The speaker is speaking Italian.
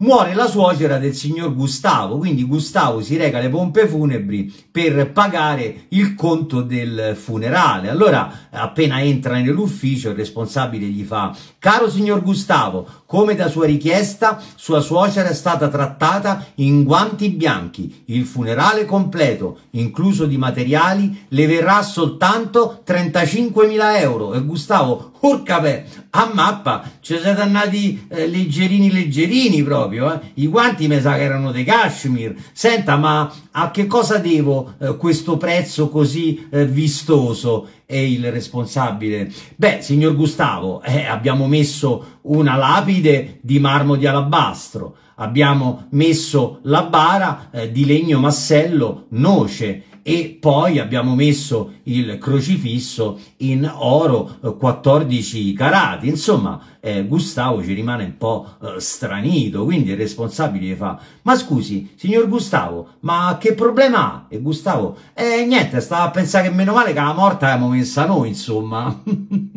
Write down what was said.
muore la suocera del signor Gustavo, quindi Gustavo si reca alle pompe funebri per pagare il conto del funerale. Allora, appena entra nell'ufficio, il responsabile gli fa: caro signor Gustavo, come da sua richiesta, sua suocera è stata trattata in guanti bianchi. Il funerale completo, incluso di materiali, le verrà soltanto 35.000 euro. E Gustavo, urca beh, a mappa, ci siete andati leggerini proprio, eh? I guanti mi sa che erano dei cashmere. Senta, ma a che cosa devo questo prezzo così vistoso? E il responsabile: beh, signor Gustavo, abbiamo messo una lapide di marmo di alabastro, abbiamo messo la bara di legno massello noce, e poi abbiamo messo il crocifisso in oro 14 carati. Insomma, Gustavo ci rimane un po' stranito, quindi il responsabile gli fa: ma scusi, signor Gustavo, ma che problema ha? E Gustavo: niente, stava a pensare che meno male che la morta l'abbiamo messa noi, insomma.